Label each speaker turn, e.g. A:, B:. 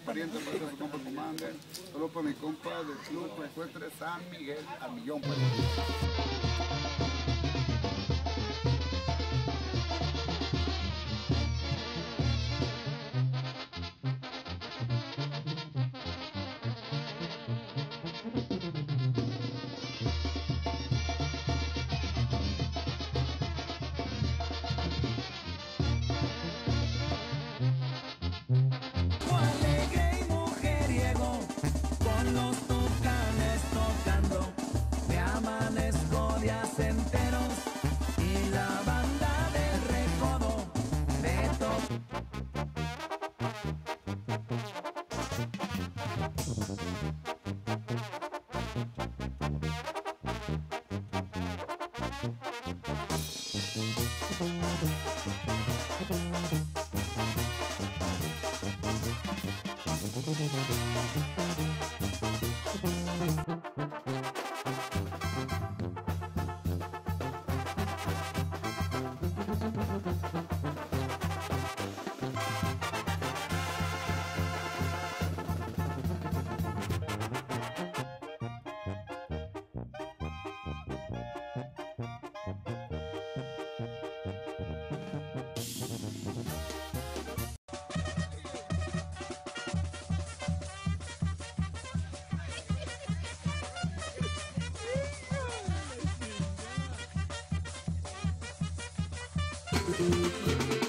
A: pariente, para su compa Commander. Solo para mi compa del club, pues fue San Miguel al millón, pues.
B: Alegre y mujeriego, con los tucanes tocando, me amanezco días enteros y la banda del recodo me
C: Thank you.